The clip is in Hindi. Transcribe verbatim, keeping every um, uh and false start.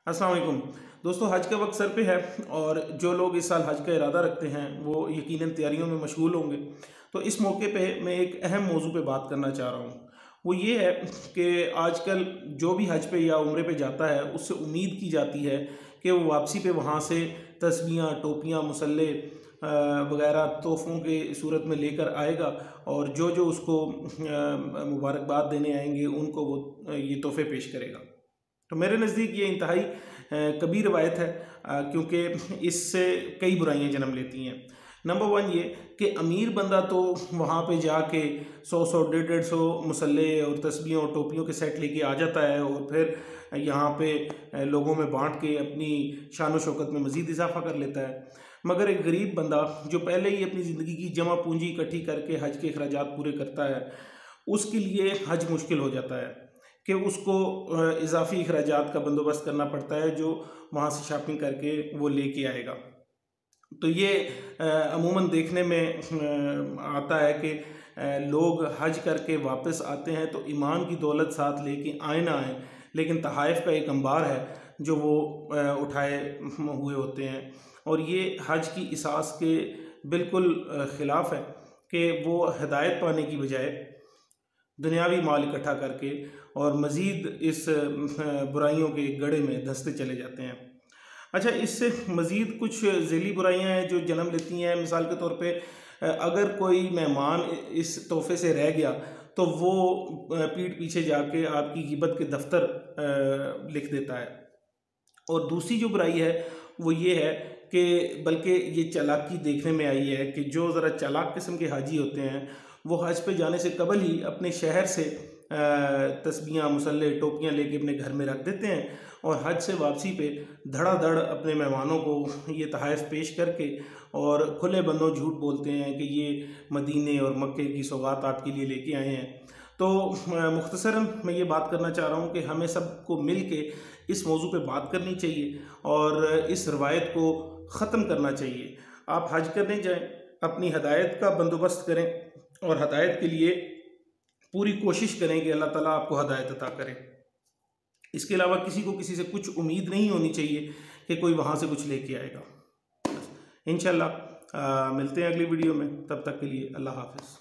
अस्सलाम वालेकुम दोस्तों, हज का वक्त सर पे है और जो लोग इस साल हज का इरादा रखते हैं वो यकीनन तैयारियों में मशगूल होंगे। तो इस मौके पे मैं एक अहम मौजू पे बात करना चाह रहा हूँ। वो ये है कि आजकल जो भी हज पे या उम्रे पे जाता है उससे उम्मीद की जाती है कि वो वापसी पे वहाँ से तस्बीहां, टोपियाँ, मुसल्ले वगैरह तोहफ़ों के सूरत में लेकर आएगा और जो जो उसको मुबारकबाद देने आएंगे उनको वो ये तोहफ़े पेश करेगा। तो मेरे नज़दीक ये इंतहाई कबीर रवायत है, क्योंकि इससे कई बुराइयां जन्म लेती हैं। नंबर वन ये कि अमीर बंदा तो वहाँ पे जाके सौ सौ डेढ़ डेढ़ सौ मुसल्ले और तस्बीहों और टोपियों के सेट लेके आ जाता है और फिर यहाँ पे लोगों में बांट के अपनी शान व शौकत में मज़ीद इजाफा कर लेता है। मगर एक गरीब बंदा जो पहले ही अपनी ज़िंदगी की जमा पूंजी इकट्ठी करके हज के अखराजात पूरे करता है, उसके लिए हज मुश्किल हो जाता है कि उसको इजाफी अखराजात का बंदोबस्त करना पड़ता है जो वहाँ से शॉपिंग करके वो लेके आएगा। तो ये अमूमन देखने में आता है कि लोग हज करके वापस आते हैं तो ईमान की दौलत साथ लेके आए ना आए, लेकिन तहाइफ का एक अंबार है जो वो उठाए हुए होते हैं। और ये हज की इसास के बिल्कुल ख़िलाफ़ है कि वो हिदायत पाने की बजाय दुनियावी माल इकट्ठा करके और मज़ीद इस बुराइयों के गड़े में धंसते चले जाते हैं। अच्छा, इससे मज़ीद कुछ ज़ैली बुराइयां हैं जो जन्म लेती हैं। मिसाल के तौर पे अगर कोई मेहमान इस तोहफ़े से रह गया तो वो पीठ पीछे जाके आपकी गिबत के दफ्तर लिख देता है। और दूसरी जो बुराई है वो ये है कि बल्कि ये चालाकी देखने में आई है कि जो ज़रा चालाक किस्म के हाजी होते हैं वो हज पे जाने से कबल ही अपने शहर से तस्बीहां, मुसल्ले, टोपियां लेके अपने घर में रख देते हैं और हज से वापसी पे धड़ाधड़ अपने मेहमानों को ये तहाइफ पेश करके और खुले बंदों झूठ बोलते हैं कि ये मदीने और मक्के की सौगात आपके लिए लेके आए हैं। तो मुख्तसरन मैं ये बात करना चाह रहा हूँ कि हमें सबको मिल के इस मौजू पे बात करनी चाहिए और इस रवायत को ख़त्म करना चाहिए। आप हज करने जाएं, अपनी हदायत का बंदोबस्त करें और हदायत के लिए पूरी कोशिश करें कि अल्लाह ताला आपको हदायत अता करे। इसके अलावा किसी को किसी से कुछ उम्मीद नहीं होनी चाहिए कि कोई वहाँ से कुछ लेके आएगा। इंशाल्लाह मिलते हैं अगली वीडियो में, तब तक के लिए अल्लाह हाफ़िज़।